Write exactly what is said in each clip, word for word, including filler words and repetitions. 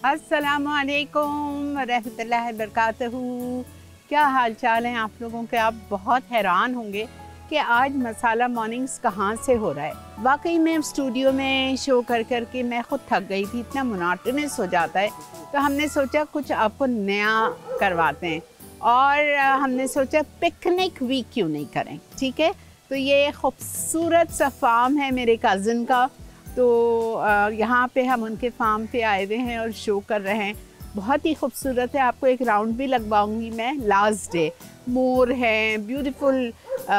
अस्सलामु अलैकुम रहमतुल्लाहि बरकातहू। क्या हाल चाल है आप लोगों के? आप बहुत हैरान होंगे कि आज मसाला मॉर्निंग्स कहाँ से हो रहा है। वाकई में स्टूडियो में शो कर कर के मैं ख़ुद थक गई थी, इतना मोनोटोनस हो जाता है। तो हमने सोचा कुछ आपको नया करवाते हैं और हमने सोचा पिकनिक वीक क्यों नहीं करें। ठीक है, तो ये खूबसूरत सा फार्म है मेरे कज़न का, तो यहाँ पे हम उनके फार्म पे आए हुए हैं और शो कर रहे हैं। बहुत ही खूबसूरत है, आपको एक राउंड भी लगवाऊंगी मैं लास्ट डे। मोर है, ब्यूटीफुल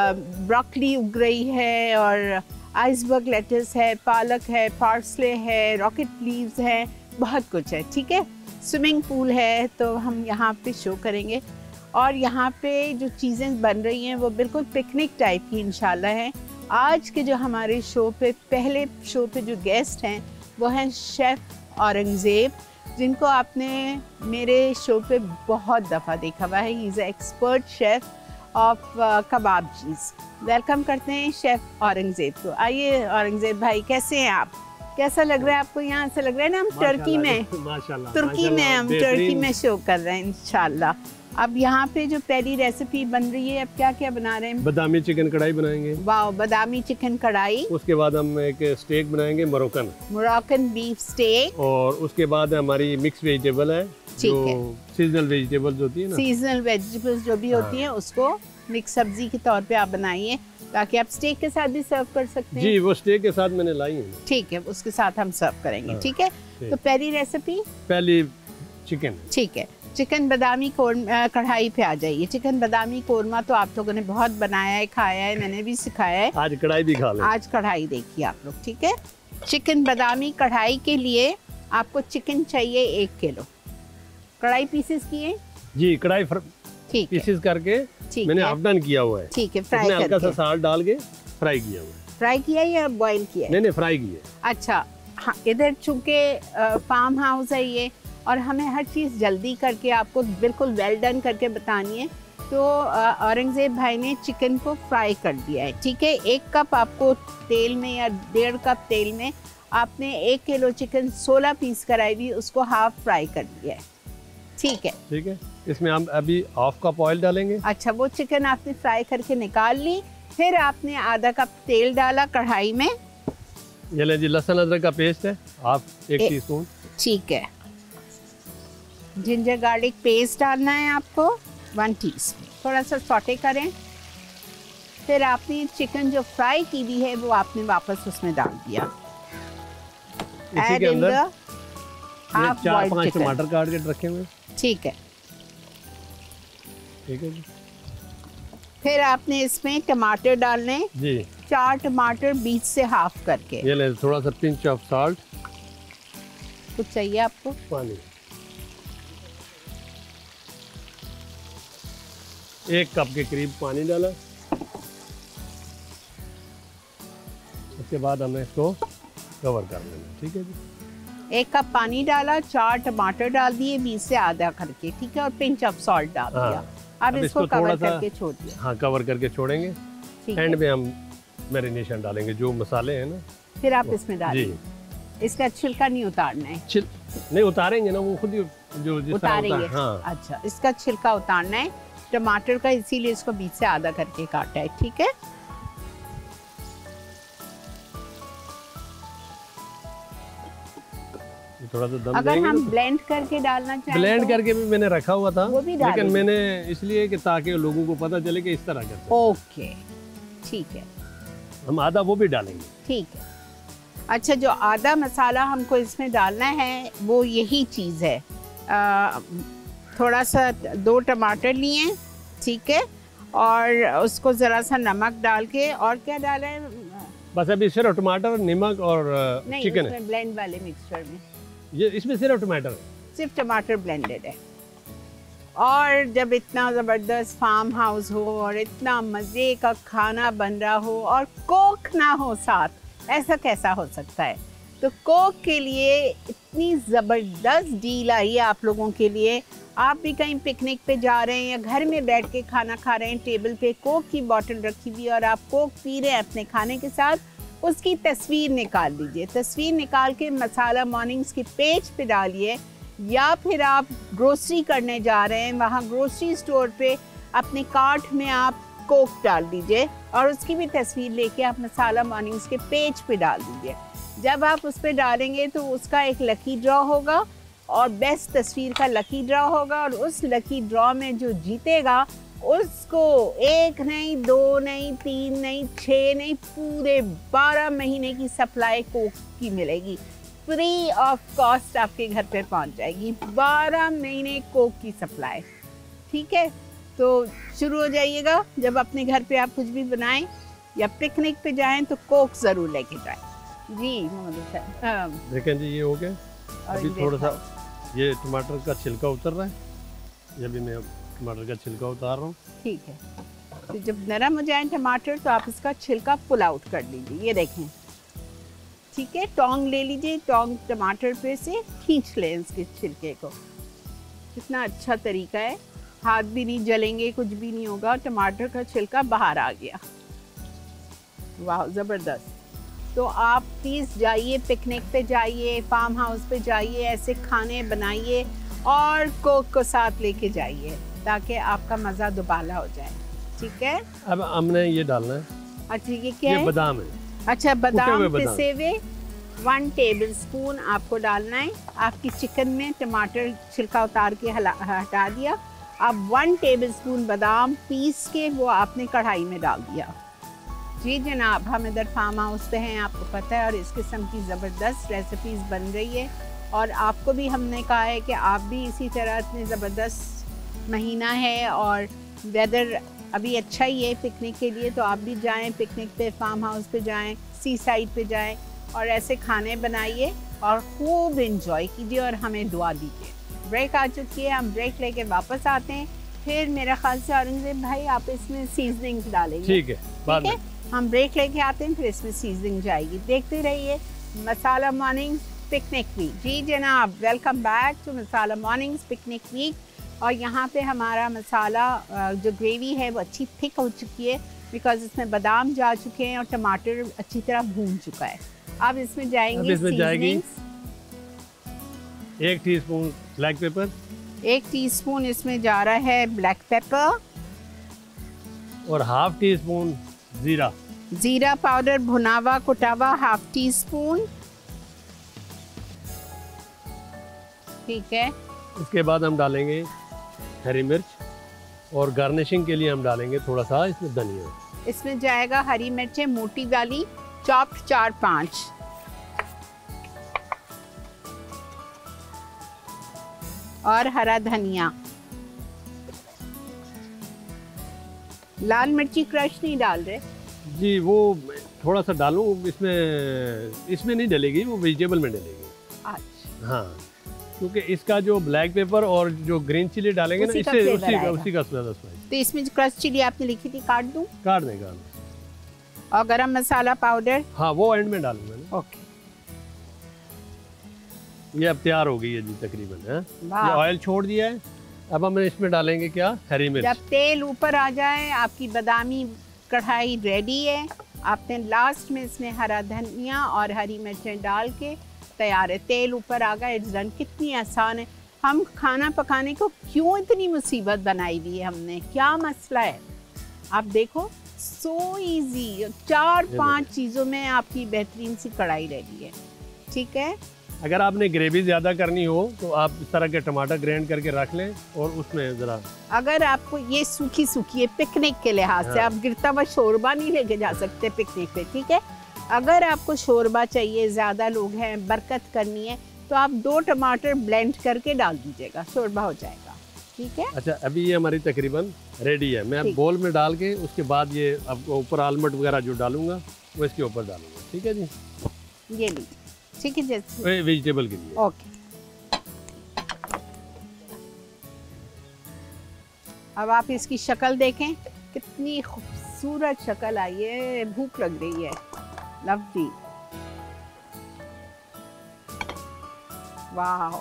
ब्रोकली उग रही है और आइसबर्ग लेटस है, पालक है, पार्सले है, रॉकेट लीव्स हैं, बहुत कुछ है। ठीक है, स्विमिंग पूल है, तो हम यहाँ पे शो करेंगे। और यहाँ पे जो चीज़ें बन रही हैं वो बिल्कुल पिकनिक टाइप की इंशाल्लाह है। आज के जो हमारे शो पे पहले शो पे जो गेस्ट हैं वो हैं शेफ़ औरंगज़ेब, जिनको आपने मेरे शो पे बहुत दफ़ा देखा हुआ है। He is expert chef of Kababjees. Welcome करते हैं शेफ़ औरंगज़ेब को। आइए औरंगज़ेब भाई, कैसे हैं आप? कैसा लग रहा है आपको? यहाँ से लग रहा है ना हम टर्की में, माशाल्लाह, तुर्की में हम टर्की में शो कर रहे हैं इंशाल्लाह। अब यहाँ पे जो पहली रेसिपी बन रही है, अब क्या क्या बना रहे हैं? बादामी चिकन कढ़ाई बनाएंगे। वाह, बादामी चिकन कढ़ाई। उसके बाद हम एक स्टेक बनाएंगे मोरक्कन मोरक्कन बीफ स्टेक। और उसके बाद हमारी मिक्स वेजिटेबल है, जो सीजनल वेजिटेबल्स होती है ना, सीजनल वेजिटेबल्स जो भी होती हैं उसको मिक्स सब्जी के तौर पे आप बनाइए, ताकि आप स्टेक के साथ भी सर्व कर सकते हैं। जी, वो स्टेक के साथ मैंने लाई है। ठीक है, उसके साथ हम सर्व करेंगे। ठीक है, तो पहली रेसिपी पहली चिकन। ठीक है, चिकन बादामी कोरमा कढ़ाई पे आ जाइए। चिकन बादामी कोरमा तो आप लोगों ने बहुत बनाया है, खाया है, मैंने भी सिखाया है। आज कढ़ाई भी खा लें। आज कढ़ाई देखिए आप लोग। ठीक है, चिकन बादामी कढ़ाई के लिए आपको चिकन चाहिए एक किलो। कढ़ाई पीसेस किए? जी, कढ़ाई ठीक पीसेस करके मैंने हाफ डन किया हुआ है। ठीक है, फ्राई करके हल्का सा साल्ट डाल के फ्राई किया हुआ है। फ्राई किया या बॉईल किया? नहीं नहीं, फ्राई किया। अच्छा हाँ, इधर चूँकि फार्म हाउस है ये और हमें हर चीज़ जल्दी करके आपको बिल्कुल वेल डन करके बतानी है, तो औरंगज़ेब भाई ने चिकन को फ्राई कर दिया है। ठीक है, एक कप आपको तेल में या डेढ़ कप तेल में आपने एक किलो चिकन सोलह पीस कराई हुई उसको हाफ फ्राई कर दिया है। ठीक है, ठीक है, इसमें हम अभी हाफ कप ऑयल डालेंगे। अच्छा, वो चिकन आपने फ्राई करके निकाल ली, फिर आपने आधा कप तेल डाला कढ़ाई में। ये ले जी, लहसुन अदरक का पेस्ट है हाफ एक टीस्पून। ठीक है, जिंजर गार्लिक पेस्ट डालना है आपको वन टीस्पून। थोड़ा सा सॉटे करें, फिर आपने चिकन जो फ्राई की हुई है वो आपने वापस उसमें डाल दिया। इसी के अंदर चार पांच टमाटर काट के रखे हुए। ठीक है, ठीक है जी। फिर आपने इसमें टमाटर डालने जी, चार टमाटर बीच से हाफ करके। ये ले, थोड़ा सा पिंच ऑफ साल्ट। कुछ चाहिए आपको? पानी एक कप के करीब पानी डाला। उसके बाद हमें इसको कवर कर लेना। ठीक है जी, एक कप पानी डाला, चार टमाटर डाल दिए बीच से आधा करके। ठीक है, और पिंच ऑफ सॉल्ट डाल दिया। अब अब इसको कवर करके छोड़ दिया। हाँ, कवर करके छोड़ेंगे। एंड में हम मैरिनेशन डालेंगे, जो मसाले हैं ना, फिर आप इसमें डालिए। इसका छिलका नहीं उतारना है। छिल नहीं उतारेंगे ना, वो खुद ही जो जिस उतारेंगे। हाँ। अच्छा, इसका छिलका उतारना है टमाटर का, इसीलिए इसको बीच से आधा करके काटा है। ठीक है, थोड़ा सा दम अगर हम ब्लेंड करके डालना चाहें, ब्लेंड तो करके भी मैंने रखा हुआ था, वो भी लेकिन मैंने इसलिए कि ताकि लोगों को पता चले कि इस तरह करते। ओके, ठीक है, हम आधा वो भी डालेंगे। ठीक है। अच्छा, जो आधा मसाला हमको इसमें डालना है वो यही चीज़ है। आ, थोड़ा सा दो टमाटर लिए, ठीक है, और उसको ज़रा सा नमक डाल के, और क्या डाला है? बस अभी सिर्फ टमाटर, नमक और चिकन है। ब्लेंड वाले मिक्सचर में ये इसमें सिर्फ टमाटर है, सिर्फ टमाटर ब्लेंडेड है। और जब इतना ज़बरदस्त फार्म हाउस हो और इतना मज़े का खाना बन रहा हो और कोक ना हो साथ, ऐसा कैसा हो सकता है? तो कोक के लिए इतनी ज़बरदस्त डील आई है आप लोगों के लिए। आप भी कहीं पिकनिक पे जा रहे हैं या घर में बैठ के खाना खा रहे हैं, टेबल पे कोक की बोतल रखी हुई और आप कोक पी रहे हैं अपने खाने के साथ, उसकी तस्वीर निकाल लीजिए। तस्वीर निकाल के मसाला मॉर्निंग्स की पेज पे डालिए या फिर आप ग्रोसरी करने जा रहे हैं, वहाँ ग्रोसरी स्टोर पे अपने कार्ट में आप कोक डाल दीजिए और उसकी भी तस्वीर लेके आप मसाला मॉर्निंग्स के पेज पे डाल दीजिए। जब आप उस पर डालेंगे तो उसका एक लकी ड्रॉ होगा और बेस्ट तस्वीर का लकी ड्रॉ होगा और उस लकी ड्रॉ में जो जीतेगा उसको एक नहीं, दो नहीं, तीन नहीं, छः नहीं, पूरे बारह महीने की सप्लाई कोक की मिलेगी। फ्री ऑफ कॉस्ट आपके घर पे पहुंच जाएगी, बारह महीने कोक की सप्लाई। ठीक है, तो शुरू हो जाइएगा। जब अपने घर पे आप कुछ भी बनाएं या पिकनिक पे जाएं तो कोक ज़रूर लेके जाएं। जी मोहम्मद साहब, देखें जी ये हो गया। अभी थोड़ा सा ये टमाटर का छिलका उतर रहा है, ये भी मैं टमाटर का छिलका उतार रहा हूँ। ठीक है, तो जब नरम हो जाए टमाटर तो आप इसका छिलका पुल आउट कर लीजिए। ये देखें, ठीक है, टोंग ले लीजिए, टोंग टमाटर पे से खींच लें इसके छिलके को। कितना अच्छा तरीका है, हाथ भी नहीं जलेंगे, कुछ भी नहीं होगा, टमाटर का छिलका बाहर आ गया। वाह, ज़बरदस्त। तो आप प्लीज़ जाइए, पिकनिक पे जाइए, फार्म हाउस पे जाइए, ऐसे खाने बनाइए और कोक को साथ लेके जाइए ताकि आपका मज़ा दुबाला हो जाए। ठीक है, अब हमने ये डालना है। अच्छा, ये क्या ये है? बादाम है। अच्छा, बादाम पिसे हुए वन टेबल स्पून आपको डालना है। आपकी चिकन में टमाटर छिलका उतार के हटा दिया, अब वन टेबल स्पून बादाम पीस के वो आपने कढ़ाई में डाल दिया। जी जनाब, हम इधर फार्म हाउस पे हैं, आपको पता है, और इस किस्म की ज़बरदस्त रेसिपीज़ बन रही है और आपको भी हमने कहा है कि आप भी इसी तरह, इतनी ज़बरदस्त महीना है और वेदर अभी अच्छा ही है पिकनिक के लिए, तो आप भी जाएं पिकनिक पे, फार्म हाउस पे जाएं, सी साइड पे जाएं और ऐसे खाने बनाइए और खूब इंजॉय कीजिए और हमें दुआ दीजिए। ब्रेक आ चुकी है, हम ब्रेक लेके वापस आते हैं। फिर मेरा ख्याल से औरंगजेब भाई आप इसमें सीजनिंग डालेंगे। ठीक है, बाद में हम ब्रेक लेके आते हैं, फिर इसमें सीजनिंग जाएगी। देखते रहिए मसाला मॉर्निंग्स पिकनिक वीक। जी जनाब, welcome back to masala mornings picnic week. और यहाँ पे हमारा मसाला जो ग्रेवी है वो अच्छी थिक हो चुकी है बिकॉज इसमें बादाम जा चुके हैं और टमाटर अच्छी तरह भून चुका है। अब इसमें जाएंगे इसमें जाएगी एक टीस्पून ब्लैक पेपर, एक टीस्पून इसमें जा रहा है ब्लैक पेपर और हाफ टी स्पून जीरा, जीरा पाउडर भुनावा कुटावा हाफ टी स्पून। ठीक है, इसके बाद हम डालेंगे हरी मिर्च और गार्निशिंग के लिए हम डालेंगे थोड़ा सा इसमें धनिया। इसमें जाएगा हरी मिर्चें मोटी वाली चॉप्ड चार पांच, और हरा धनिया। लाल मिर्ची क्रश नहीं डाल रहे जी, वो थोड़ा सा डालूं इसमें, इसमें नहीं डलेगी, वो वेजिटेबल में डलेगी। अच्छा, हाँ, क्योंकि इसका जो ब्लैक पेपर और जो ग्रीन चिली डालेंगे ना, इससे उसी का उसी का स्वाद आता है। तो इसमें जो क्रश चिली आपने लिखी थी काट दूं? काट दें, काट दें। और गरम मसाला पाउडर? हाँ, वो एंड में डालूंगा ना। ओके, ये अब तैयार हो गई है जी तकरीबन। है ये ऑयल छोड़ दिया है। अब हम इसमें डालेंगे क्या, हरी मिर्च। जब तेल ऊपर आ जाए आपकी बादामी कढ़ाई रेडी है। आपने लास्ट में इसमें हरा धनिया और हरी मिर्चें डाल के तैयार है। तेल ऊपर आ गया, इट्स डन। कितनी आसान है। हम खाना पकाने को क्यों इतनी मुसीबत बनाई हुई है हमने, क्या मसला है? आप देखो, सो इजी, चार पांच चीज़ों में आपकी बेहतरीन सी कढ़ाई रेडी है। ठीक है, अगर आपने ग्रेवी ज़्यादा करनी हो तो आप इस तरह के टमाटर ग्राइंड करके रख लें और उसमें ज़रा, अगर आपको ये सूखी सूखी है पिकनिक के लिहाज से, हाँ। आप गिरता हुआ शोरबा नहीं लेके जा सकते पिकनिक पे। ठीक है, अगर आपको शोरबा चाहिए, ज़्यादा लोग हैं, बरकत करनी है, तो आप दो टमाटर ब्लेंड करके डाल दीजिएगा, शोरबा हो जाएगा। ठीक है, अच्छा, अभी ये हमारी तकरीबन रेडी है। मैं बोल में डाल के उसके बाद ये आपको ऊपर आलमंड वगैरह जो डालूंगा वो इसके ऊपर डालूंगा। ठीक है जी, ये लीजिए। ठीक है, जैसे वेजिटेबल के लिए। ओके, अब आप इसकी शक्ल देखें, कितनी खूबसूरत शक्ल आई है, भूख लग रही है। लवली, वाह।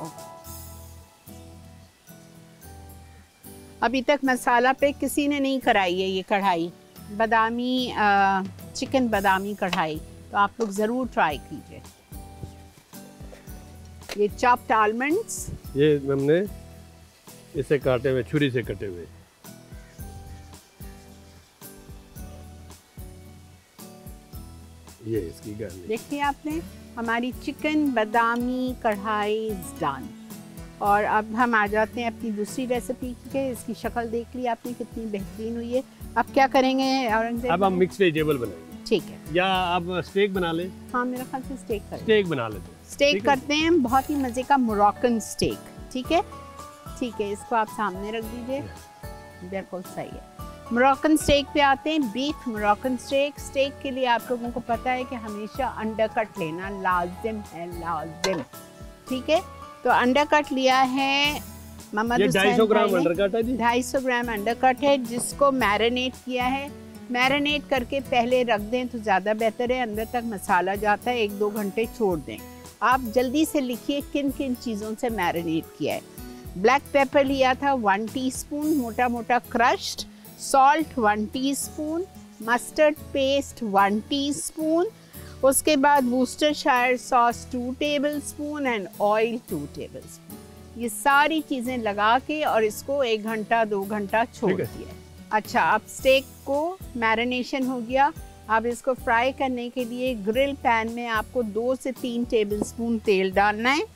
अभी तक मसाला पे किसी ने नहीं कराई है ये कढ़ाई, बादामी आ, चिकन बादामी कढ़ाई, तो आप लोग ज़रूर ट्राई कीजिए। ये चॉप्ड आलमंड्स, ये हमने इसे काटे हुए, छुरी से कटे हुए। ये इसकी गार्निश। देखिए आपने हमारी चिकन बादामी कढ़ाई डन। और अब हम आ जाते हैं अपनी दूसरी रेसिपी के। इसकी शक्ल देख ली आपने कितनी बेहतरीन हुई है। अब क्या करेंगे औरंगजेब? अब हम मिक्स वेजिटेबल बनाएंगे। ठीक है, या आप स्टेक बना लें? हाँ मेरा ख्याल से स्टेक करें। स्टेक बना लेते हैं। स्टेक करते हैं, बहुत ही मज़े का मोरक्कन स्टेक। ठीक है ठीक है, इसको आप सामने रख दीजिए, बिल्कुल सही है। मोरक्कन स्टेक पे आते हैं। Beef Moroccan stake. स्टेक के लिए आप लोगों को पता है कि हमेशा अंडरकट लेना लाजिम है, लाजिम। ठीक है, तो अंडरकट लिया है मोहम्मद हुसैन। ढाई सौ ग्राम अंडरकट है जी। ढाई सौ ग्राम अंडरकट है, जिसको मैरिनेट किया है। मैरिनेट करके पहले रख दें तो ज़्यादा बेहतर है, अंदर तक मसाला जाता है। एक दो घंटे छोड़ दें। आप जल्दी से लिखिए किन किन चीज़ों से मैरिनेट किया है। ब्लैक पेपर लिया था वन टीस्पून मोटा मोटा crushed, salt one teaspoon, mustard paste one teaspoon, उसके बाद Worcestershire sauce two tablespoon and oil two tablespoon. ये सारी चीज़ें लगा के और इसको एक घंटा दो घंटा छोड़ दिया। अच्छा, अब स्टेक को मैरिनेशन हो गया। अब इसको फ्राई करने के लिए ग्रिल पैन में आपको दो से तीन टेबलस्पून तेल डालना है।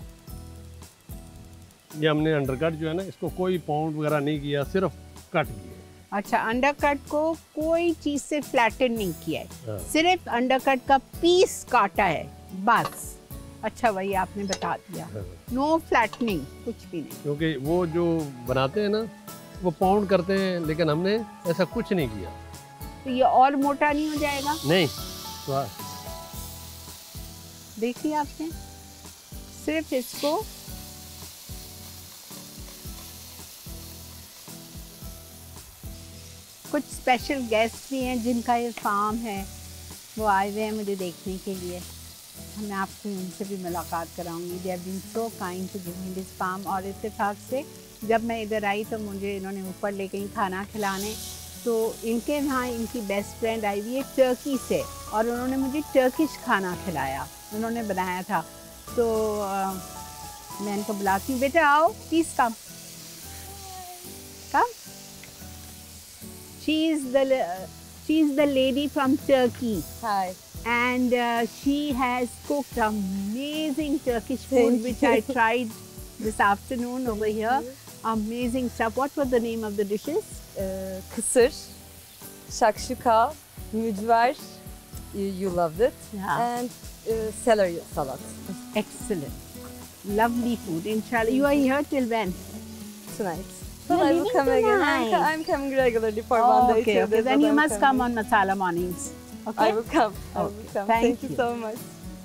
ये हमने अंडरकट जो है ना, इसको कोई पाउंड वगैरह नहीं किया, सिर्फ कट किया। अच्छा, अंडरकट को कोई चीज़ से फ्लैटन नहीं किया है, हाँ। सिर्फ अंडरकट का पीस काटा है बस। अच्छा, वही आपने बता दिया। हाँ। नो फ्लैटनिंग, कुछ भी नहीं। क्योंकि वो जो बनाते हैं ना, वो पाउंड करते हैं, लेकिन हमने ऐसा कुछ नहीं किया। तो ये और मोटा नहीं हो जाएगा? नहीं, तो देखिए आपने सिर्फ इसको कुछ स्पेशल गेस्ट भी हैं जिनका ये फार्म है, वो आए हुए हैं मुझे देखने के लिए। मैं आपको उनसे भी मुलाकात कराऊंगी। They have been so kind to give me this farm. और इत्तेफाक से जब मैं इधर आई तो मुझे इन्होंने ऊपर ले गई खाना खिलाने। तो इनके यहाँ इनकी बेस्ट फ्रेंड आई हुई है टर्की से, और उन्होंने मुझे टर्किश खाना खिलाया, उन्होंने बनाया था। तो आ, मैं इनको बुलाती हूँ, बेटा आओ please come come. She is the she is the lady from Turkey. Hi. And uh, she has cooked amazing Turkish food, Thank which you. I tried this afternoon over here. Amazing stuff. What were the name of the dishes? Ee, kısır, shakshuka, mücver, you, you loved it, Yeah. and uh, celery salad Excellent. Lovely food. Inshallah. You are here till when? tonight. You're But I will leaving come again. I'm, tonight. co- I'm coming regularly for Oh, one day. okay, two okay. days, Then but you I'm must come coming. on Masala Mornings. Okay. I will come. I will Okay, come. thank Thank you you. so much.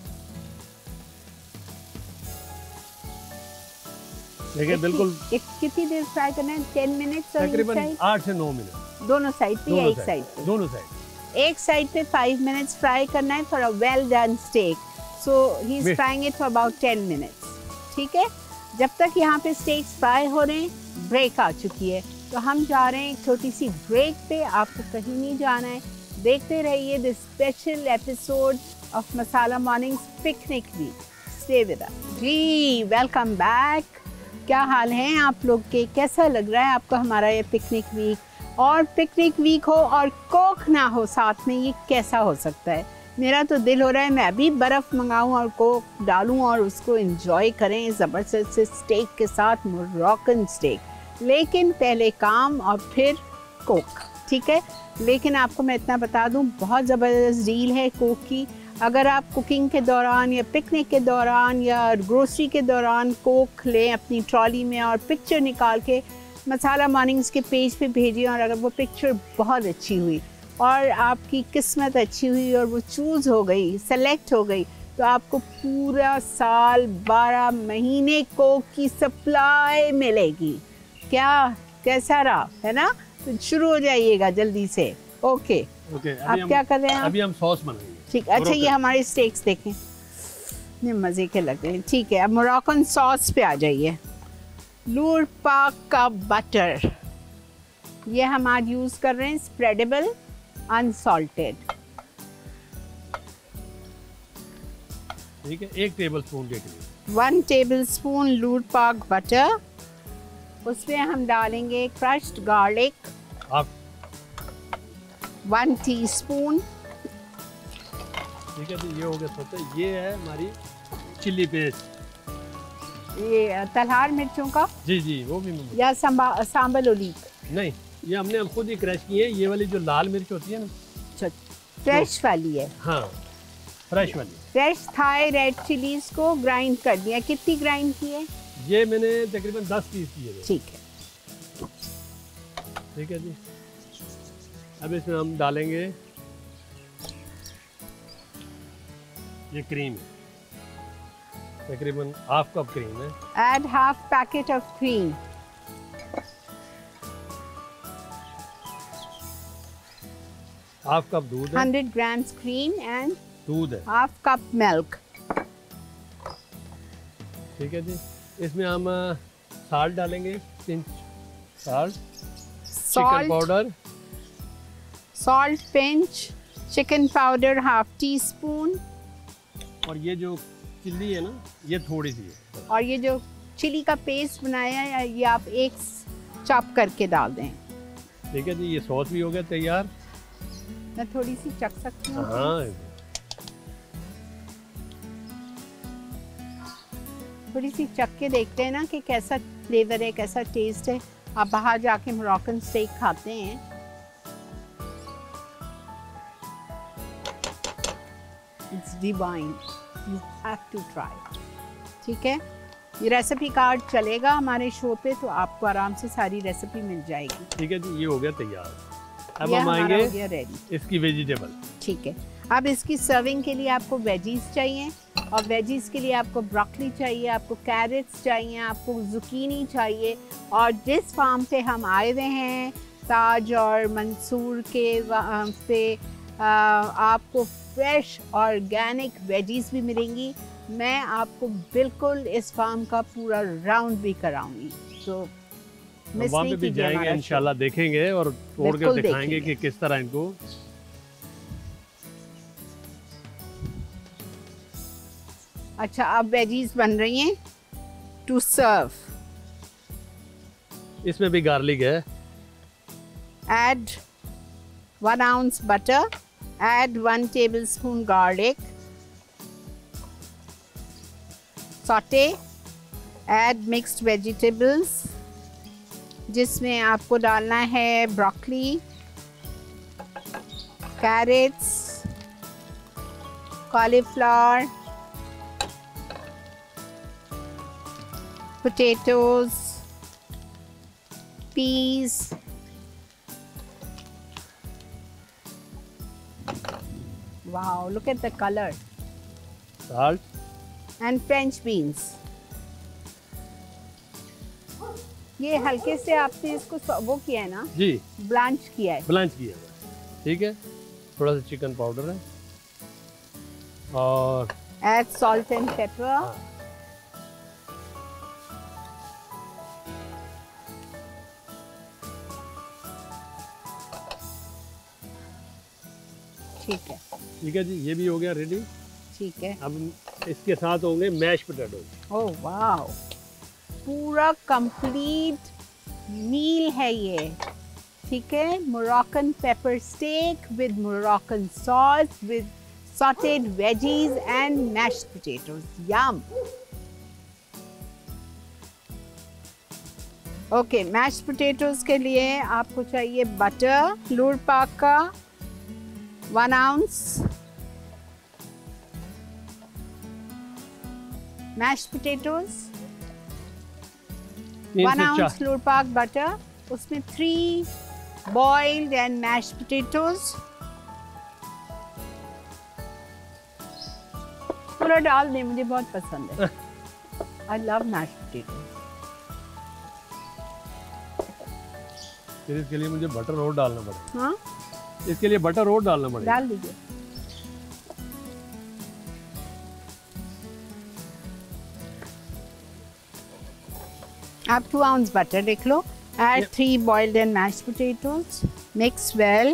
देखिए बिल्कुल एक कितनी देर fry करना है? Ten minutes और एक तकरीबन side? आठ से नौ मिनट दोनों साइड पे या एक साइड पे? दोनों साइड। एक साइड पे फाइव मिनट्स फ्राई करना है for a well done steak. So he is Wait. Frying it for about ten minutes. ठीक है, जब तक यहाँ पे स्टेक्स फ्राई हो रहे हैं, ब्रेक आ चुकी है, तो हम जा रहे हैं एक छोटी सी ब्रेक पे। आपको कहीं नहीं जाना है, देखते रहिए the special episode of Masala mornings picnic week. Stay with us. जी, वेलकम बैक। क्या हाल है आप लोग के? कैसा लग रहा है आपको हमारा ये पिकनिक वीक? और पिकनिक वीक हो और कोक ना हो साथ में, ये कैसा हो सकता है? मेरा तो दिल हो रहा है मैं अभी बर्फ़ मंगाऊं और कोक डालूं और उसको एंजॉय करें ज़बरदस्त से स्टेक के साथ, मोरक्कन स्टेक। लेकिन पहले काम और फिर कोक, ठीक है? लेकिन आपको मैं इतना बता दूं, बहुत ज़बरदस्त डील है कोक की। अगर आप कुकिंग के दौरान या पिकनिक के दौरान या ग्रोसरी के दौरान कोक लें अपनी ट्रॉली में और पिक्चर निकाल के मसाला मॉर्निंग्स के पेज पे भेजिए, और अगर वो पिक्चर बहुत अच्छी हुई और आपकी किस्मत अच्छी हुई और वो चूज़ हो गई, सेलेक्ट हो गई, तो आपको पूरा साल बारह महीने कोक की सप्लाई मिलेगी। क्या, कैसा रहा है ना? तो शुरू हो जाइएगा जल्दी से। ओके ओके, आप क्या कर रहे हैं? अभी हम सॉस बनाएंगे। ठीक, अच्छा ये हमारे स्टेक्स देखें, इतने मज़े के लग रहे हैं। ठीक है, अब मोरक्कन सॉस पे आ जाइए। लूर पाक का बटर, ये हम आज यूज़ कर रहे हैं स्प्रेडेबल अनसॉल्टेड। ठीक है, एक टेबल स्पून के करीब। वन टेबल स्पून लूट पाक बटर, उसमें हम डालेंगे क्रश्ड गार्लिक आप वन टीस्पून। ठीक है जी, ये हो गया सोते। ये है हमारी चिल्ली पेस्ट, ये तलहार मिर्चों का जी जी वो भी मैं या सांबा सांबल ओलीक? नहीं, ये हमने हम खुद ही क्रश की है। ये वाली जो लाल मिर्च होती है ना, अच्छा, फ्रेश वाली है। हाँ फ्रेश वाली। फ्रेश थाई रेड चिलीज को ग्राइंड कर दिया। कितनी ग्राइंड की है? ये मैंने तकरीबन दस पीस किए थे। ठीक है, ठीक है जी। अब इसमें हम डालेंगे ये क्रीम, तकरीबन हाफ कप क्रीम है। add half packet of cream, half cup दूध है, one hundred grams cream and दूध है। half cup milk। ठीक है जी। इसमें हम साल्ट डालेंगे, pinch salt, chicken Salt, powder, salt pinch, chicken powder half teaspoon, और ये जो चिल्ली है ना, ये थोड़ी सी है। और ये जो चिली का पेस्ट बनाया है ये आप एक चॉप करके डाल दें। ठीक है जी, ये सॉस भी हो गया तैयार। मैं थोड़ी सी चख सकती हूँ? हाँ थोड़ी सी चख के देखते हैं ना कि कैसा फ्लेवर है, कैसा टेस्ट है। आप बाहर जाके मोरक्कन स्टेक खाते हैं, it's divine, you have to try. ठीक है, ये रेसिपी कार्ड चलेगा हमारे शो पे, तो आपको आराम से सारी रेसिपी मिल जाएगी। ठीक है जी, ये हो गया तैयार। अब ये हम हमारा आएंगे हो गया रेडी। इसकी वेजिटेबल। ठीक है, अब इसकी सर्विंग के लिए आपको वेजीज चाहिए, और वेजीज के लिए आपको ब्रोकली चाहिए, आपको कैरेट्स चाहिए, आपको जुकीनी चाहिए। और जिस फार्म पे हम आए हुए हैं, ताज और मंसूर के वहाँ पे आ, आपको फ्रेश ऑर्गेनिक वेजीज भी मिलेंगी। मैं आपको बिल्कुल इस फार्म का पूरा राउंड भी कराऊंगी, तो मिस वहाँ नहीं पे भी कीजिए जाएंगे हमारा शो। इंशाल्लाह, देखेंगे और तोड़ के बिल्कुल दिखाएंगे देखेंगे। कि किस तरह इनको। अच्छा, अब वेजीज बन रही हैं टू सर्व। इसमें भी गार्लिक है। Add one ounce butter, add one tablespoon garlic, saute, add mixed vegetables, जिसमें आपको डालना है broccoli, carrots, cauliflower, potatoes, peas, wow, look at the color, salt, and French beans. ये हल्के से आपने इसको स- वो किया है ना, जी ब्लांच किया है। ब्लांच किया हुआ है। ठीक है, थोड़ा सा चिकन पाउडर है और Add salt and pepper. ठीक है, ठीक है जी, ये भी हो गया रेडी। ठीक है। अब इसके साथ होंगे मैश पोटैटो। ओह वाओ, पूरा कंप्लीट मील है ये। ठीक है, Moroccan pepper steak with Moroccan sauce with sauteed veggies and mashed potatoes, yum. Okay, mashed potatoes के लिए आपको चाहिए बटर, लूर पाक का वन आउंस, मैश्ड पोटैटोज तीन वन से आउंस चार लूर पाक बटर, उसमें three boiled and mashed potatoes पूरा डाल दें, मुझे बहुत पसंद है। I love mashed potato. फिर इसके लिए मुझे बटर और डालना पड़ेगा। हाँ, इसके लिए बटर और डालना पड़ेगा। डाल दीजिए। आप टू आउंस बटर देख लो, add Yep. three boiled and mashed potatoes, mix well,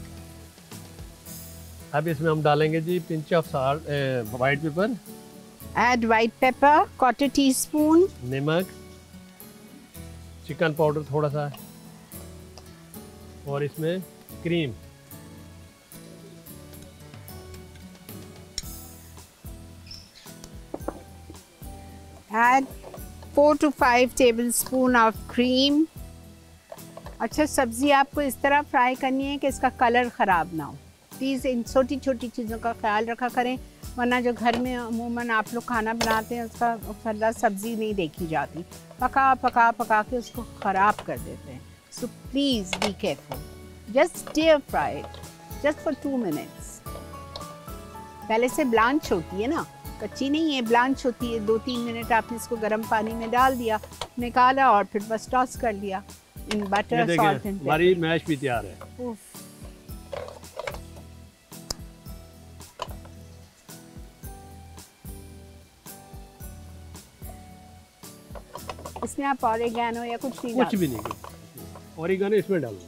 अब इसमें हम डालेंगे जी pinch of salt, white pepper, Add white pepper, quarter teaspoon. नमक, चिकन पाउडर थोड़ा सा, और इसमें cream, Add four to five tablespoon of cream. अच्छा, सब्ज़ी आपको इस तरह फ्राई करनी है कि इसका कलर ख़राब ना हो। प्लीज़ इन छोटी छोटी चीज़ों का ख्याल रखा करें, वरना जो घर में अमूमन आप लोग खाना बनाते हैं उसका फर्रा सब्ज़ी नहीं देखी जाती, पका पका पका के उसको ख़राब कर देते हैं। So please be careful. Just stir fry it just for two minutes. पहले से ब्लांच होती है ना, कच्ची नहीं है, ब्लांच होती है। दो तीन मिनट आपने इसको गर्म पानी में डाल दिया, निकाला और फिर बस टॉस कर दिया इन बटर, सॉल्ट एंड हमारी मैश भी तैयार है। उफ। इसमें आप ऑरिगेनो या कुछ नहीं कुछ भी नहीं, ऑरिगेनो इसमें डालूंगा।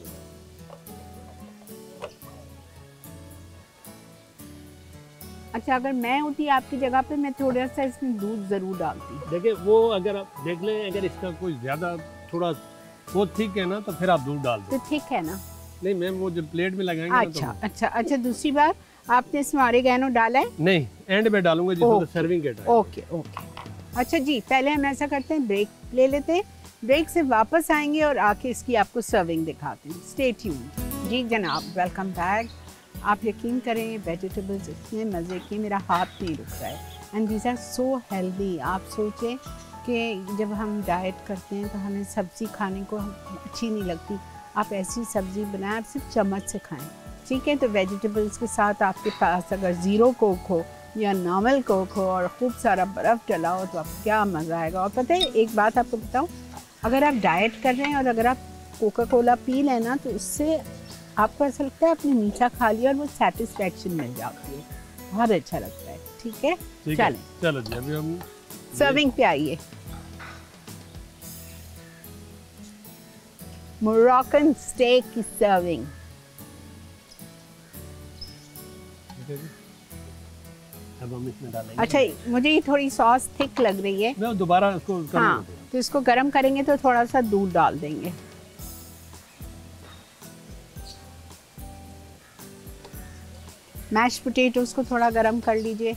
अच्छा, अगर मैं होती आपकी जगह पे मैं थोड़ा सा इसमें दूध जरूर डालती। देखिए वो अगर आप देख लें, अगर इसका कोई ज्यादा थोड़ा वो ठीक है ना तो फिर आप दूध डाल दें। तो ठीक है ना? नहीं मैम, वो जो प्लेट में लगाएंगे अच्छा ना तो अच्छा अच्छा। दूसरी बात, आपने इसमें ऑरिगेनो डाला है? नहीं, एंड में डालूंगा जिसमें सर्विंग के टाइम। Okay okay. अच्छा जी, पहले हम ऐसा करते हैं, ब्रेक ले लेते हैं, ब्रेक से वापस आएंगे और आके इसकी आपको सर्विंग दिखाते हैं। Stay tuned. जी जनाब, वेलकम बैक। आप यकीन करें वेजिटेबल्स इतने मज़े के, मेरा हाथ नहीं रुक रहा है। And these are so healthy. आप सोचें कि जब हम डाइट करते हैं तो हमें सब्ज़ी खाने को अच्छी नहीं लगती, आप ऐसी सब्ज़ी बनाएं, आप सिर्फ चम्मच से खाएं, ठीक है? तो वेजिटेबल्स के साथ आपके पास अगर ज़ीरो कोक हो या नॉर्मल कोक हो और खूब सारा बर्फ़ डला हो तो आप क्या मज़ा आएगा। और पता है एक बात आपको बताऊँ, अगर आप डाइट कर रहे हैं और अगर आप कोका कोला पी लें ना तो उससे आपको ऐसा लगता है आपने मीठा खा लिया और वो सेटिस्फेक्शन मिल जाती है, बहुत अच्छा लगता है। ठीक है, चलें चलो जी, अभी हम सर्विंग पे आइए। मोरक्कन स्टेक की सर्विंग। अब हम इसमें डालेंगे। अच्छा, मुझे ये थोड़ी सॉस थिक लग रही है, मैं दोबारा इसको हाँ, तो इसको गर्म करेंगे तो थोड़ा सा दूध डाल देंगे। मैश पोटैटोस को थोड़ा गर्म कर लीजिए।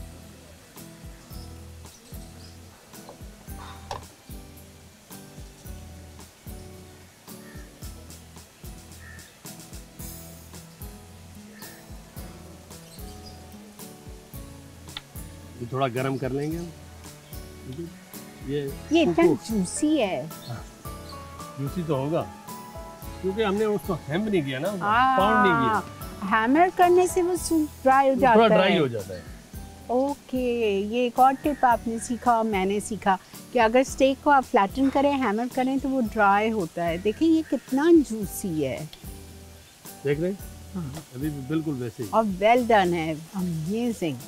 ये थोड़ा गर्म कर लेंगे हम। ये ये इतना जूसी है। जूसी तो होगा क्योंकि हमने उसको हैम नहीं किया ना, पाउंड नहीं किया। हैमर करने से वो सूप ड्राई हो जाता है, थोड़ा ड्राई हो जाता है। ओके, ये एक और टिप आपने सीखा और मैंने सीखा कि अगर स्टेक को आप फ्लैटन करें, हैमर करें तो वो ड्राई होता है। देखिए ये कितना जूसी है, देख रहे हैं? हाँ। अभी बिल्कुल वैसे ही और वेल डन है, अमेजिंग।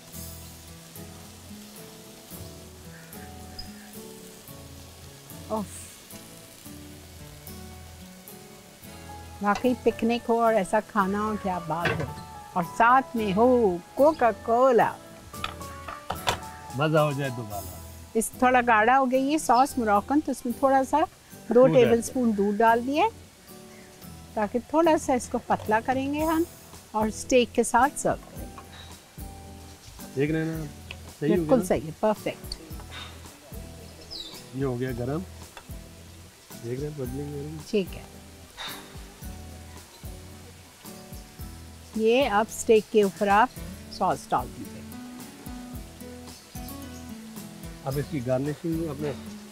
वाकई पिकनिक हो और ऐसा खाना हो, क्या बात हो, और साथ में हो कोका कोला, मजा हो जाए दोबारा। इस थोड़ा गाढ़ा हो गई ये सॉस मोरक्कन, तो इसमें थोड़ा सा दो टेबलस्पून दूध डाल दिए ताकि थोड़ा सा इसको पतला करेंगे हम और स्टेक के साथ सर्व करेंगे। देख रहे हैं ना, सही हो बिल्कुल गया, सही है, परफेक्ट। ये हो गया गरम, देख रहे हैं बदलेंगे। ठीक है, ये अब स्टेक के ऊपर आप सॉस डाल दीजिए। अब इसकी गार्निशिंग अपने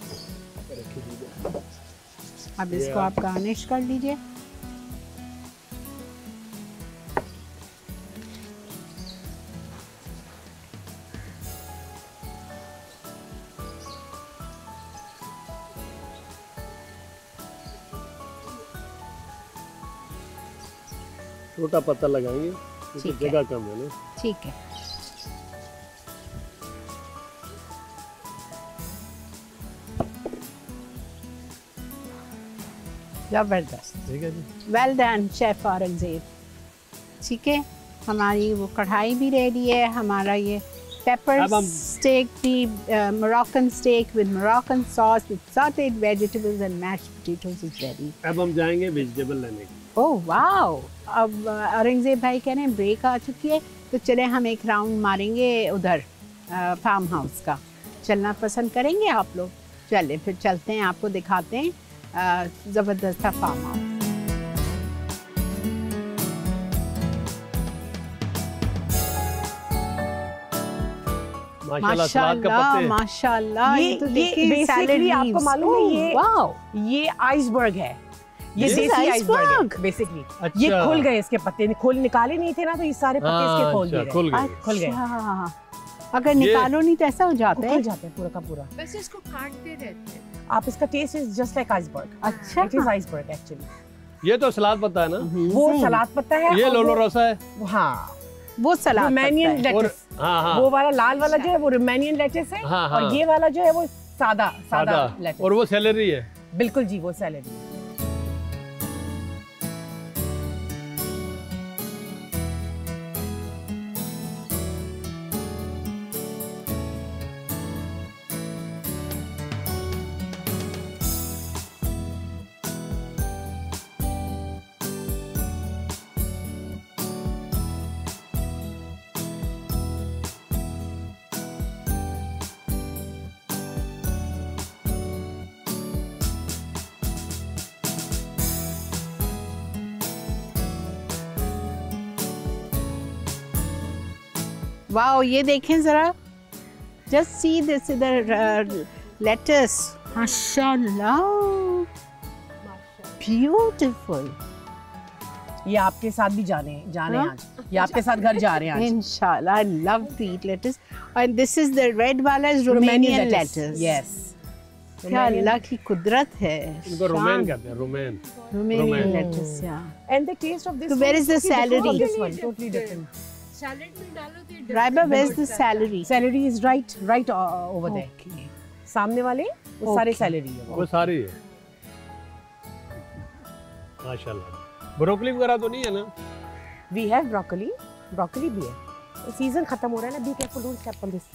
अब इसको आप गार्निश कर लीजिए। छोटा पत्ता लगाएंगे क्योंकि जगह कम है ना। ठीक है, जबरदस्त, ठीक है जी। Well done chef Aurangzeb. ठीक है, हमारी वो कढ़ाई भी रेडी है, हमारा ये Pepper अब हम- steak, the uh, Moroccan steak with Moroccan sauce with sauteed vegetables and mashed potatoes is ready. अब हम जाएंगे वेजिटेबल लेने के। Oh wow! अब uh, औरंगजेब भाई कह रहे हैं ब्रेक आ चुकी है, तो चले हम एक राउंड मारेंगे उधर फार्म हाउस का। चलना पसंद करेंगे आप लोग? चले फिर चलते हैं, आपको दिखाते हैं uh, ज़बरदस्त सा फार्म हाउस। माशाल्लाह सलाद का माशाल्लाह पत्ते। माशाल्लाह, ये ये तो ये देखिए बेसिकली सैलड आपको मालूम है ये वाओ ये आइसबर्ग है, ये This is देसी आइसबर्ग है iceberg? बेसिकली। अच्छा। ये खुल गए इसके पत्ते, खोल निकाले नहीं थे ना, तो ये सारे पत्ते हाँ, इसके खोल अच्छा, दिए खुल गए। खुल गए। अच्छा, अगर निकालो नहीं तो ऐसा हो जाता है। खुल जाते हैं पूरा का पूरा। वैसे इसको काटते रहते हैं। आप इसका taste is just like iceberg. अच्छा, इट इज आइसबर्ग एक्चुअली। ये तो सलाद पत्ता है ना? वो सलाद पत्ता है। ये और लोलो वो- रोसा है। हाँ, वो सलाद रोमानियन पत्ता है। और लेट्स। हाँ हाँ वो वाला लाल वाला जो है वो रोमानियन लेट्स है, हाँ, हाँ। और ये वाला जो है वो सादा सादा सादा। लेट्स। और वो सैलरी है। बिल्कुल जी, वो सैलेड। वाओ, ये देखें जरा, जस्ट सी दिस इधर लेटस, माशाल्लाह ब्यूटीफुल। ये आपके साथ भी जाने जाने हाँ? आज, ये आपके साथ घर जा रहे हैं आज। इंशाल्लाह, I love to eat lettuce. And this is the red वाला इज रोमानियन लेटस। यस, क्या अल्लाह की कुदरत है। इनको रोमैन कहते हैं, रोमैन। Romanian romaine. लेटस, या and the taste of this So where one is the totally different from celery? this one, totally different. Raiba, where is the celery? Celery is right right uh, over there. Okay, सामने वाले वो सारे Okay. celery है वो। वो सारी है। माशाल्लाह। ब्रोकली वगैरह तो नहीं है ना? We have broccoli, broccoli भी है। सीजन खत्म हो रहा है ना, be careful, don't step on this.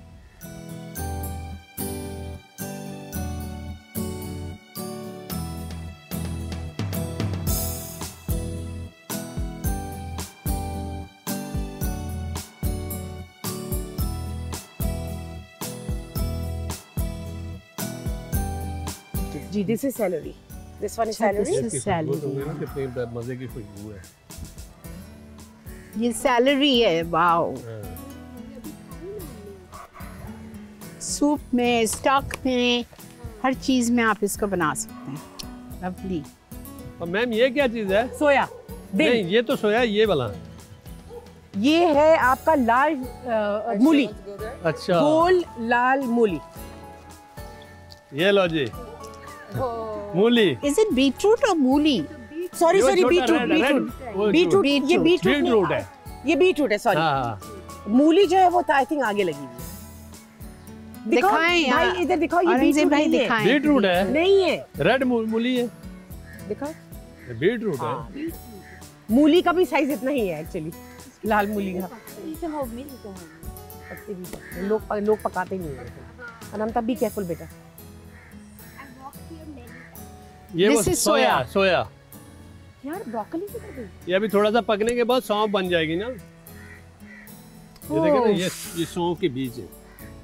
Ji, this is celery. This one is अच्छा, celery. this is- इसकी खुशबू तो सैलरी। है ना, कितनी मजे की खुशबू है। ये सैलरी है। वाओ, हाँ। सूप में, स्टॉक में, हर चीज में आप इसको बना सकते हैं। लवली। और मैम ये क्या चीज है? सोया नहीं, दिल, ये तो सोया, ये वाला। ये है आपका लाल अ, मूली, अच्छा, गोल लाल मूली। ये लो जी, मूली। इज इट बीटरूट और मूली? सॉरी ये वो सॉरी छोटा बीटरूट red- red- बीटरूट वो बीटरूट ये बीटरूट। बीटरूट नहीं, बीटरूट है। ये बीटरूट है, सॉरी। हाँ, मूली जो है वो आई थिंक आगे लगी हुई है। दिखाओ, दिखाएं भाई यार। इधर दिखाओ, ये औरंगजेब बीटरूट भाई नहीं है। दिखाएं। बीटरूट है, नहीं है, रेड मूली है, दिखाओ। ये बीटरूट है। मूली का भी साइज इतना ही है एक्चुअली, लाल मूली का। पत्ते भी लोग लोग पकाते नहीं है। अनंता बी केयरफुल बेटा। ये वो This is सोया, soya. सोया। यार ब्रोकली किधर गई? ये अभी थोड़ा सा पकने के बाद सौंफ बन जाएगी ना। ये देखे ना, ये ये सौंफ के बीज है।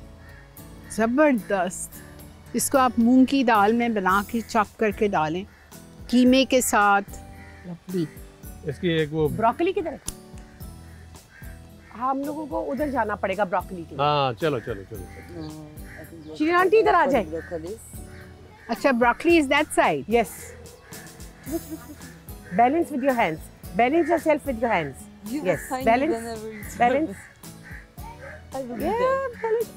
जबरदस्त। इसको आप मूंग की दाल में बना के चॉप करके डालें, कीमे के साथ। लवली। इसकी एक वो, ब्रोकली किधर है? हम लोगों को उधर जाना पड़ेगा ब्रोकली के लिए। हाँ चलो चलो चलो, चलो। श्री आंटी इधर आ जाए। अच्छा, broccoli is that side. Yes. Balance with your hands. Balance yourself with your hands. Yes. Balance. Balance. Yeah, balance.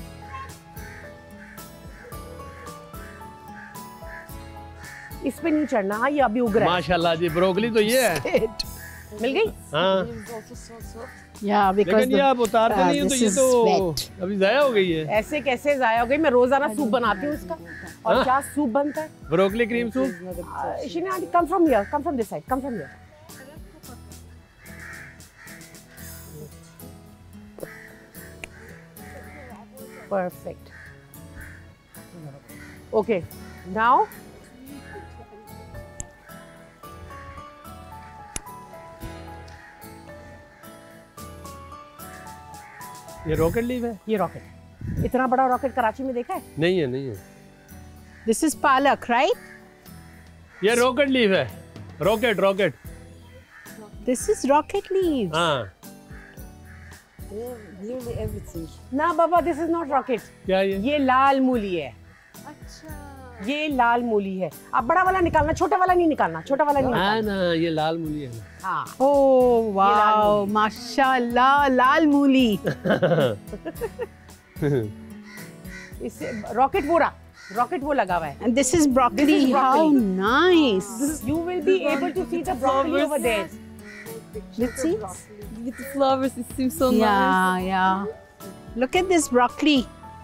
इस पे नहीं चढ़ना। हाँ, ये अभी उग रहा है। माशाल्लाह जी, ब्रोकली तो ये है। मिल गई? हाँ, या लेकिन ये आप उतारते नहीं हो तो ये तो अभी जाया हो गई है। ऐसे कैसे जाया हो गई? मैं रोजाना सूप बनाती हूँ इसका। और हाँ? क्या सूप बनता है? Broccoli cream soup. Shri aunty, come from here. Come from this side. Come from here. Perfect. Okay. Now. ये रॉकेट लीफ है? ये रॉकेट, इतना बड़ा रॉकेट कराची में देखा है? नहीं है, नहीं है। This is palak, right? ये रॉकेट लीफ है। Rocket rocket. This is rocket leaves. हाँ। Nearly everything. ना बाबा, this is not rocket. क्या ये? ये लाल मूली है। अच्छा। ये लाल मूली है। अब बड़ा वाला निकालना, छोटा वाला नहीं निकालना, छोटा वाला नहीं हाँ निकालना। ना, ये लाल मूली है ना। हाँ। Oh wow, माशाल्लाह, लाल मूली। इससे रॉकेट वो रहा, रॉकेट वो लगा हुआ है। And this is broccoli. This is broccoli. How nice. You will be able to see the broccoli over there. Let's see. With the flowers, it seems so nice. Yeah, yeah. Look at this broccoli.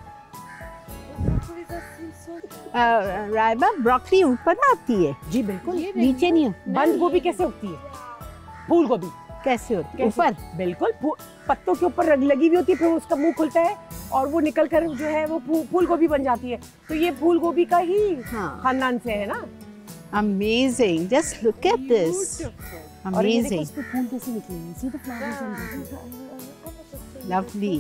Uh, Raiba, broccoli ऊपर आती है? जी बिल्कुल। नीचे नहीं? बंद गोभी कैसे उगती है? फूल गोभी कैसे होती है? कैसे? ऊपर? बिल्कुल, फू- पत्तों के ऊपर लगी हुई होती है, फिर उसका मुंह खुलता है और वो निकल कर जो है वो फू, फूल गोभी बन जाती है। तो ये फूल गोभी का ही हाँ। खानदान से है ना। Amazing. Just look at this. और ये देखो Amazing. इसके फूल कैसे निकले हैं। See the flowers and the- Lovely.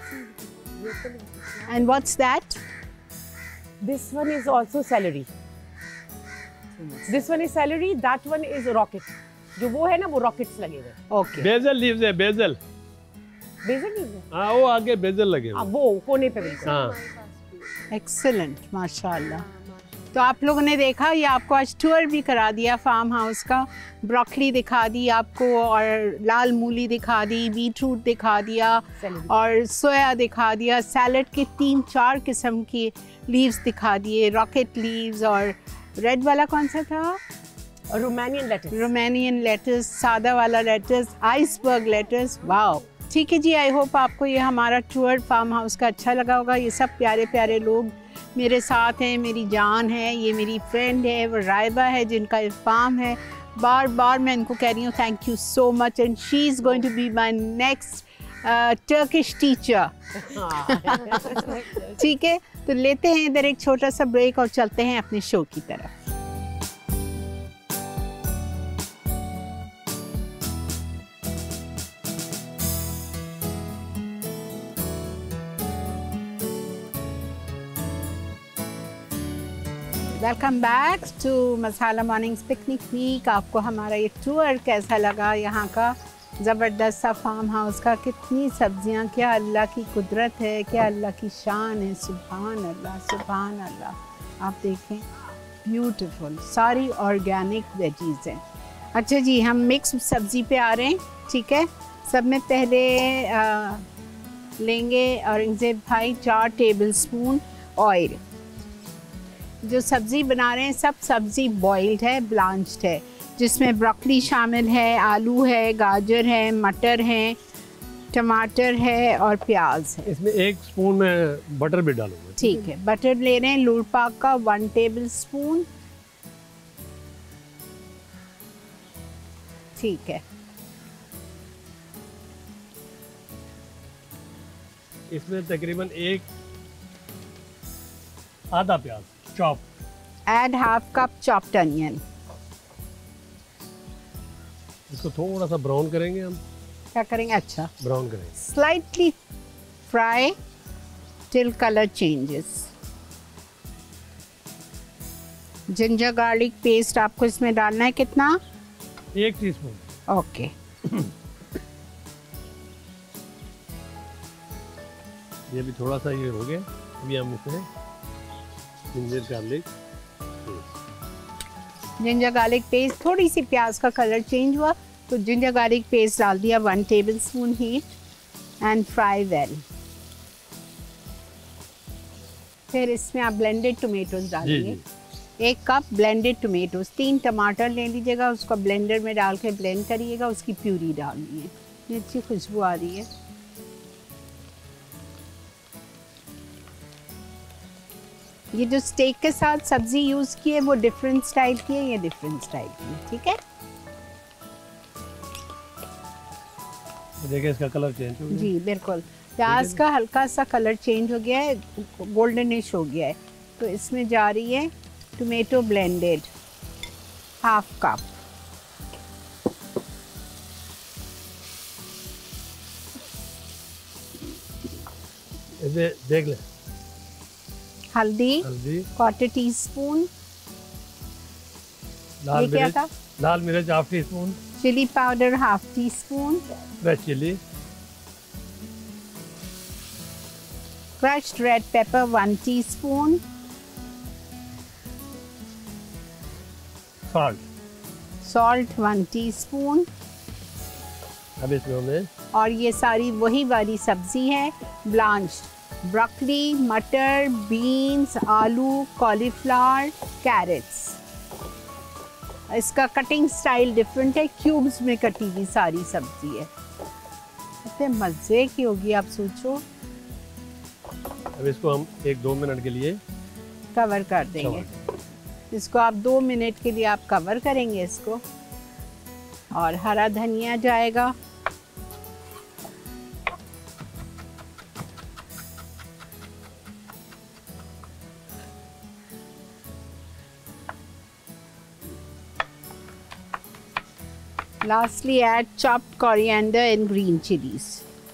And what's that? This one is also celery. This one is celery, that one is rocket. जो वो है ना, वो rockets लगे हुए हैं। Okay. बेजल लीव्स है, बेजल। बेजल नहीं है? हाँ, वो आगे बेजल लगे हुए हाँ, हैं। वो कोने पे बिल्कुल। हाँ। Excellent. माशाल्लाह। तो आप लोगों ने देखा, ये आपको आज टूर भी करा दिया फार्म हाउस का। ब्रोकली दिखा दी आपको, और लाल मूली दिखा दी, बीटरूट दिखा दिया, Celery. और सोया दिखा दिया। सैलड के तीन चार किस्म की लीव्स दिखा दिए, रॉकेट लीव्स, और रेड वाला कौन सा था? Romanian latus. रोमानियन लेटस, सादा वाला लेटस, आइसबर्ग लेटस। वाओ। ठीक है जी, आई होप आपको ये हमारा टूर फार्म हाउस का अच्छा लगा होगा। ये सब प्यारे प्यारे लोग मेरे साथ हैं, मेरी जान है, ये मेरी फ्रेंड है, वो रायबा है जिनका ये फार्म है। बार बार मैं इनको कह रही हूँ thank you so much, and she is going to be my next Turkish teacher. ठीक है, तो लेते हैं इधर एक छोटा सा ब्रेक और चलते हैं अपने शो की तरफ। Welcome back to masala mornings picnic week. आपको हमारा ये टूर कैसा लगा? यहाँ का ज़बरदस्त सा फार्म हाउस का, कितनी सब्जियाँ, क्या अल्लाह की कुदरत है, क्या अल्लाह की शान है। सुभान अल्लाह, सुभान अल्लाह। आप देखें, ब्यूटीफुल, सारी ऑर्गेनिक वेजीज़ हैं। अच्छा जी, हम मिक्स सब्ज़ी पे आ रहे हैं। ठीक है, सब में पहले आ, लेंगे औरंगज़ेब भाई चार टेबल स्पून ऑयल। जो सब्ज़ी बना रहे हैं सब सब्ज़ी बॉइल्ड है, ब्लांच्ड है, जिसमें ब्रोकली शामिल है, आलू है, गाजर है, मटर है, टमाटर है और प्याज है। इसमें एक स्पून में बटर भी डालूंगा। ठीक है, बटर ले रहे हैं लूर पाक का वन टेबल स्पून। ठीक है, इसमें तकरीबन एक आधा प्याज chop. Add half cup chopped onion. इसको थोड़ा सा ब्राउन करेंगे हम। क्या करेंगे? अच्छा, ब्राउन करेंगे। Slightly fry till colour changes. Ginger garlic paste आपको इसमें डालना है कितना? एक टीस्पून। ओके। ये भी थोड़ा सा ये हो गया। अभी हम इसमें ginger garlic ginger garlic paste, थोड़ी सी प्याज का कलर चेंज हुआ तो जिंजर गार्लिक पेस्ट डाल दिया, one tablespoon heat and fry well. फिर इसमें आप ब्लेंडेड टोमेटोज डालिए, एक कप ब्लेंडेड टोमेटोज। तीन टमाटर ले लीजिएगा, उसको ब्लेंडर में डाल के ब्लेंड करिएगा, उसकी प्यूरी डालनी है। ये अच्छी खुशबू आ रही है। ये जो स्टेक के साथ सब्जी यूज की है वो डिफरेंट स्टाइल की है, ये डिफरेंट स्टाइल की है। ठीक है, देखिए इसका कलर चेंज हो गया। जी बिल्कुल। प्याज का हल्का सा कलर चेंज हो गया है, गोल्डनिश हो गया है, तो इसमें जा रही है टोमेटो ब्लेंडेड हाफ कप। इसे देख ले। हल्दी हल्दी क्वार्टर टी स्पून। लाल ये क्या मिर्च था? लाल मिर्च half teaspoon. Chilli powder half teaspoon. Fresh chilli. Crushed red pepper one teaspoon. Salt. Salt one teaspoon. अब इसमें हमें और ये सारी वही वाली सब्जी है, ब्लांच्ड ब्रोकली, मटर, बीन्स, आलू, कॉलीफ्लावर, कैरेट्स। इसका कटिंग स्टाइल डिफरेंट है, क्यूब्स में कटी हुई सारी सब्जी है। इतने मज़े की होगी, आप सोचो। अब इसको हम एक दो मिनट के लिए कवर कर देंगे। इसको आप दो मिनट के लिए आप कवर करेंगे इसको, और हरा धनिया जाएगा। Lastly, add chopped coriander and green chilies.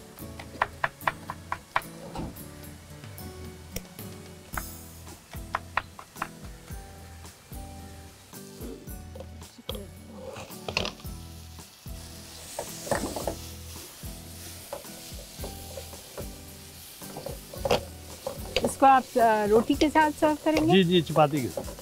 इसको आप अ, रोटी के साथ सर्व करेंगे? जी जी चपाती के साथ।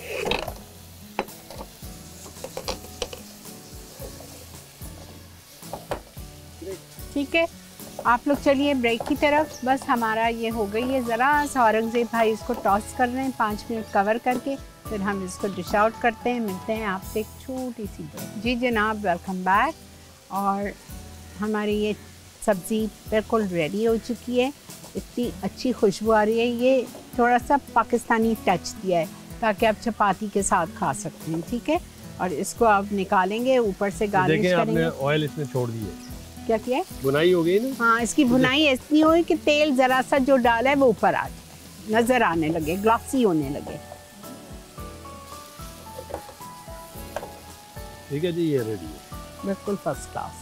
ठीक है, आप लोग चलिए ब्रेक की तरफ। बस हमारा ये हो गई है, ज़रा सा औरंगज़ेब भाई इसको टॉस कर रहे हैं पाँच मिनट कवर करके, फिर हम इसको डिश आउट करते हैं। मिलते हैं आपसे एक छोटी सी ब्रेक। जी जनाब, वेलकम बैक। और हमारी ये सब्ज़ी बिल्कुल रेडी हो चुकी है। इतनी अच्छी खुशबू आ रही है। ये थोड़ा सा पाकिस्तानी टच दिया है ताकि आप चपाती के साथ खा सकते हैं। ठीक है, और इसको आप निकालेंगे, ऊपर से गार्निश देखें करेंगे। आपने ऑयल इसमें छोड़ दिए। क्या किया है? बुनाई हो गई ना? हाँ, इसकी बुनाई इतनी हुई कि तेल जरा सा जो डाला है वो ऊपर आ जाए, नजर आने लगे, ग्लॉसी होने लगे। ठीक है जी, ये रेडी है, बिल्कुल फर्स्ट क्लास।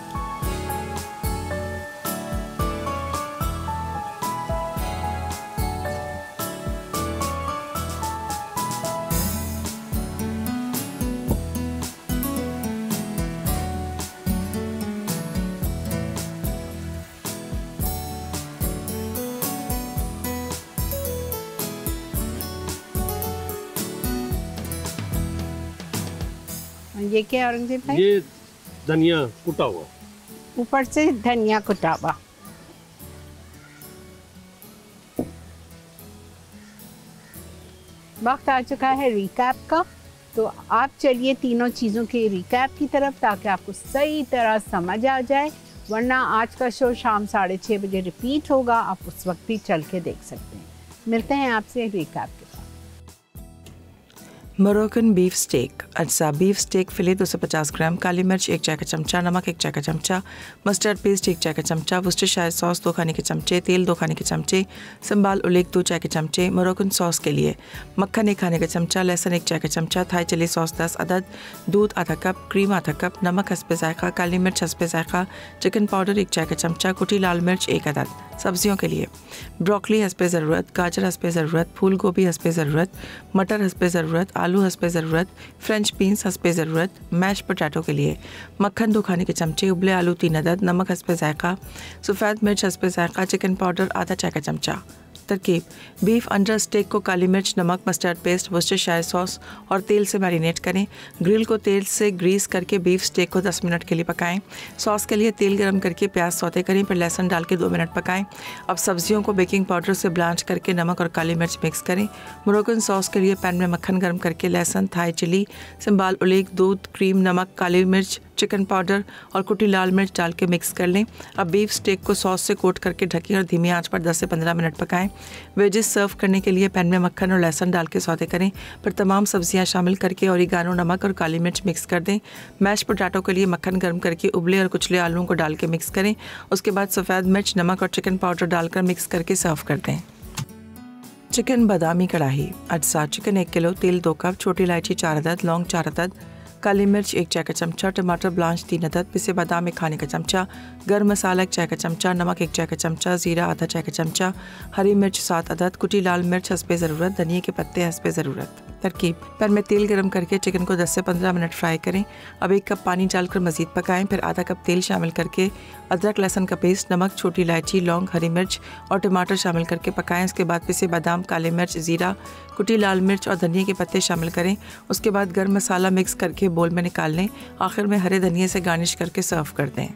ये क्या औरंगजेब भाई? ये धनिया कुटा हुआ, ऊपर से धनिया कुटा हुआ। वक्त आ चुका है रिकैप का, तो आप चलिए तीनों चीज़ों के रिकैप की तरफ ताकि आपको सही तरह समझ आ जाए, वरना आज का शो शाम साढ़े छः बजे रिपीट होगा, आप उस वक्त भी चल के देख सकते हैं। मिलते हैं आपसे रिकैप के साथ। Moroccan beef steak. अच्छा, बीफ स्टेक फिले दो सौ पचास ग्राम, काली मिर्च एक चाय का चमचा, नमक एक चाय का चमचा, मस्टर्ड पेस्ट एक चाय का चमचा, वुस्टरशायर सॉस दो खाने के चमचे, तेल दो खाने के चमचे, संबाल उलेक दो चाय के चमचे, मोरक्कन सॉस के लिए मक्खन एक खाने का चमचा, लहसुन एक चाय का चमचा, थाई चिली सॉस दस अदद, दूध आधा कप, क्रीम आधा कप, नमक हस्बे जायका, काली मिर्च हस्बे जायका, चिकन पाउडर एक चाय का चमचा, कुटी लाल मिर्च एक अदद। सब्जियों के लिए ब्रोकली हस्बे ज़रूरत, गाजर हस्बे ज़रूरत, फूल गोभी हस्बे ज़रूरत, मटर हस्बे ज़रूरत, आलू हस्बे ज़रूरत, फ्रेंच बीन्स हस्बे ज़रूरत। मैश पोटैटो के लिए मक्खन दो खाने के चमचे, उबले आलू तीन अदद, नमक हस्बे जायका, सफ़ेद मिर्च हस्बे जायका, चिकन पाउडर आधा चाय का चमचा। तरकीब: बीफ अंडर स्टेक को काली मिर्च, नमक, मस्टर्ड पेस्ट, वुस्टरशायर सॉस और तेल से मैरिनेट करें। ग्रिल को तेल से ग्रीस करके बीफ स्टेक को दस मिनट के लिए पकाएं। सॉस के लिए तेल गरम करके प्याज सौते करें, फिर लहसुन डाल के दो मिनट पकाएं। अब सब्जियों को बेकिंग पाउडर से ब्लांच करके नमक और काली मिर्च मिक्स करें। मोरक्कन सॉस के लिए पैन में मक्खन गर्म करके लहसुन, थाई चिली, संबाल उलेक, दूध, क्रीम, नमक, काली मिर्च, चिकन पाउडर और कुटी लाल मिर्च डाल के मिक्स कर लें। अब बीफ स्टेक को सॉस से कोट करके ढकें और धीमी आंच पर दस से पंद्रह मिनट पकाएं। वेजेस सर्व करने के लिए पैन में मक्खन और लहसुन डाल के सौते करें, फिर तमाम सब्जियां शामिल करके ओरिगानो, नमक और काली मिर्च मिक्स कर दें। मैश पोटैटो के लिए मक्खन गर्म करके उबले और कुचले आलूओं को डाल के मिक्स करें। उसके बाद सफ़ेद मिर्च, नमक और चिकन पाउडर डालकर मिक्स करके सर्व कर दें। चिकन बादामी कढ़ाई। अज्जा: चिकन एक किलो, तेल दो कप, छोटी इलायची चार अदद, लौंग चार अदद, काली मिर्च एक चाय का चमचा, टमाटर ब्लांच तीन अदद, पिसे बादाम एक खाने का चमचा, गर्म मसाला एक चाय का चमचा, नमक एक चाय का चमचा, जीरा आधा चाय का चमचा, हरी मिर्च सात अदद, कुटी लाल मिर्च हस्बे ज़रूरत, धनिया के पत्ते हस्बे ज़रूरत। तरकीब: पैन में तेल गरम करके चिकन को दस से पंद्रह मिनट फ्राई करें। अब एक कप पानी डालकर मज़ीद पकाएं, फिर आधा कप तेल शामिल करके अदरक लहसुन का पेस्ट, नमक, छोटी इलायची, लौंग, हरी मिर्च और टमाटर शामिल करके पकाएं। उसके बाद पिसे बादाम, काले मिर्च, ज़ीरा, कुटी लाल मिर्च और धनिया के पत्ते शामिल करें। उसके बाद गर्म मसाला मिक्स करके बोल में निकाल लें। आखिर में हरे धनिया से गार्निश करके सर्व कर दें।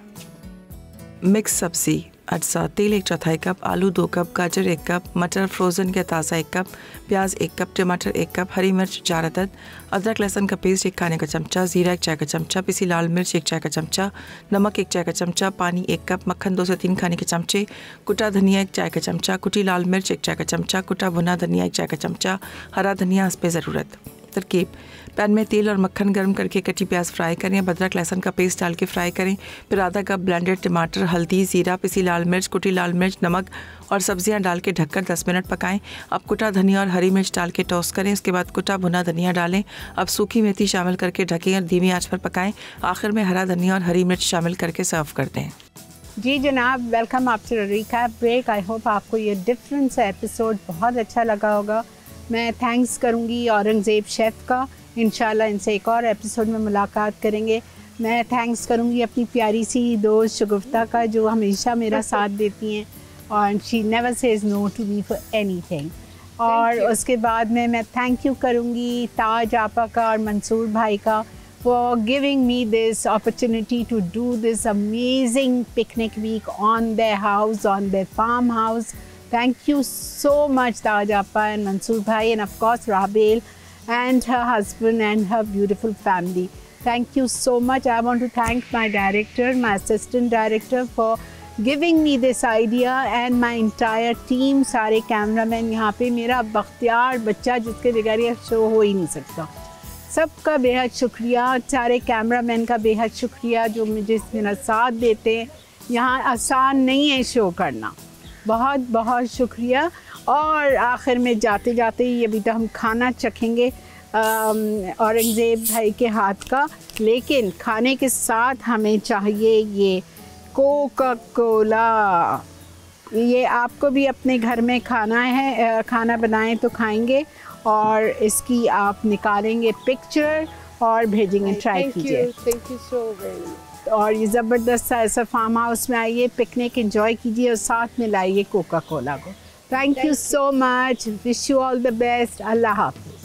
मिक्स सब्ज़ी। अज्जा: तेल एक चौथाई कप, आलू दो कप, गाजर एक कप, मटर फ्रोज़न या ताज़ा एक कप, प्याज एक कप, टमाटर एक कप, हरी मिर्च चार अदद, अदरक लहसुन का पेस्ट एक खाने का चमचा, ज़ीरा एक चाय का चमचा, पिसी लाल मिर्च एक चाय का चमचा, नमक एक चाय का चमचा, पानी एक कप, मक्खन दो से तीन खाने के चमचे, कुटा धनिया एक चाय का चमचा, कुटी लाल मिर्च एक चाय का चमचा, कुटा भुना धनिया एक चाय का चमचा, हरा धनिया हस्बे ज़रूरत। तरकीब: पैन में तेल और मक्खन गर्म करके कटी प्याज फ्राई करें। अदरक लहसुन का पेस्ट डाल के फ्राई करें। फिर आधा कप ब्लेंडेड टमाटर, हल्दी, ज़ीरा, पिसी लाल मिर्च, कुटी लाल मिर्च, नमक और सब्जियां डाल के ढककर दस मिनट पकाएं। अब कुटा धनिया और हरी मिर्च डाल के टोस्ट करें। उसके बाद कुटा भुना धनिया डालें। अब सूखी मेथी शामिल करके ढकें और धीमी आंच पर पकाएं। आखिर में हरा धनिया और हरी मिर्च शामिल करके सर्व कर दें। जी जनाब, welcome after recap break. I hope आपको ये डिफरेंट सा एपिसोड बहुत अच्छा लगा होगा। मैं थैंक्स करूँगी औरंगज़ेब शेफ़ का। इंशाल्लाह इनसे एक और एपिसोड में मुलाकात करेंगे। मैं थैंक्स करूँगी अपनी प्यारी सी दोस्त शगुफ्ता का, जो हमेशा मेरा साथ देती हैं और she never says no to me for anything. और उसके बाद में मैं थैंक यू करूँगी ताज आपा का और मंसूर भाई का for giving me this opportunity to do this amazing picnic week on their house, on their farm house. Thank you so much, Taj Appa and Mansoor Bhai, and of course Rabel and her husband and her beautiful family. Thank you so much. I want to thank my director, my assistant director, for giving me this idea and my entire team. सारे cameraman यहाँ पे, मेरा बख्तियार बच्चा जिसके बगैर ये show हो ही नहीं सकता। सबका बेहद शुक्रिया, सारे कैमरामैन का बेहद शुक्रिया जो मुझे मेरा साथ देते हैं। यहाँ आसान नहीं है शो करना, बहुत बहुत शुक्रिया। और आखिर में जाते जाते ही अभी तो हम खाना चखेंगे औरंगज़ेब भाई के हाथ का, लेकिन खाने के साथ हमें चाहिए ये कोका कोला। ये आपको भी अपने घर में खाना है, खाना बनाएं तो खाएंगे, और इसकी आप निकालेंगे पिक्चर और भेजेंगे, ट्राई कीजिए। Thank you so very much. और ये ज़बरदस्त सा ऐसा फार्म हाउस में आइए, पिकनिक एंजॉय कीजिए और साथ में लाइए कोका कोला को। Thank you so much. Wish you all the best. Allah हाफ़िज़।